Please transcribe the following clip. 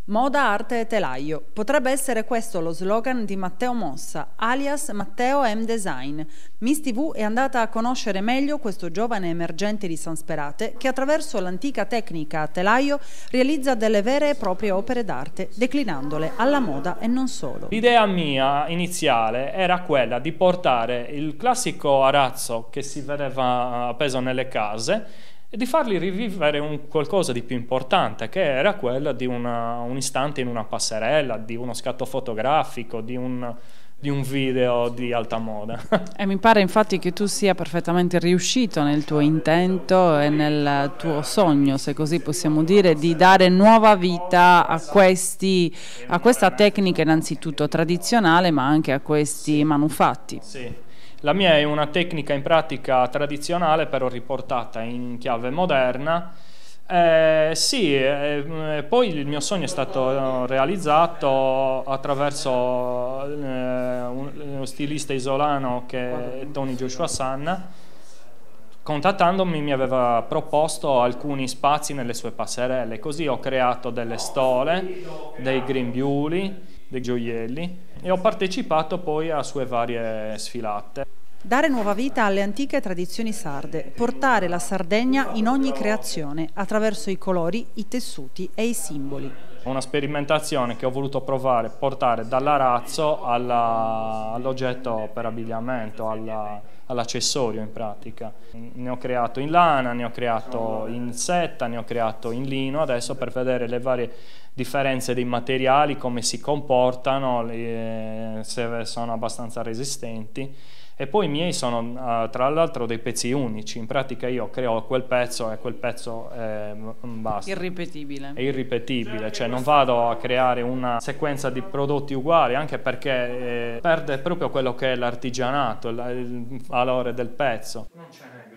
Moda, arte e telaio. Potrebbe essere questo lo slogan di Matteo Mossa, alias Matteo M Design. Miss TV è andata a conoscere meglio questo giovane emergente di San Sperate che attraverso l'antica tecnica a telaio realizza delle vere e proprie opere d'arte, declinandole alla moda e non solo. L'idea mia iniziale era quella di portare il classico arazzo che si vedeva appeso nelle case e di fargli rivivere qualcosa di più importante, che era quello di un istante in una passerella, di uno scatto fotografico, di un video di alta moda. E mi pare infatti che tu sia perfettamente riuscito nel tuo intento e nel tuo sogno, se così possiamo dire, di dare nuova vita a questa tecnica innanzitutto tradizionale, ma anche a questi manufatti. Sì. La mia è una tecnica in pratica tradizionale, però riportata in chiave moderna. Poi il mio sogno è stato realizzato attraverso uno stilista isolano che è Tony Joshua Sanna. Contattandomi mi aveva proposto alcuni spazi nelle sue passerelle, così ho creato delle stole, dei grembiuli, dei gioielli e ho partecipato poi a sue varie sfilate. Dare nuova vita alle antiche tradizioni sarde, portare la Sardegna in ogni creazione attraverso i colori, i tessuti e i simboli. Una sperimentazione che ho voluto provare, portare dall'arazzo all'oggetto per abbigliamento, all'accessorio in pratica. Ne ho creato in lana, ne ho creato in setta, ne ho creato in lino, adesso per vedere le varie differenze dei materiali, come si comportano, se sono abbastanza resistenti. E poi i miei sono tra l'altro dei pezzi unici, in pratica io creo quel pezzo e quel pezzo basta. Irripetibile. È irripetibile, cioè non vado a creare una sequenza di prodotti uguali, anche perché perde proprio quello che è l'artigianato, il valore del pezzo. Non ce n'è.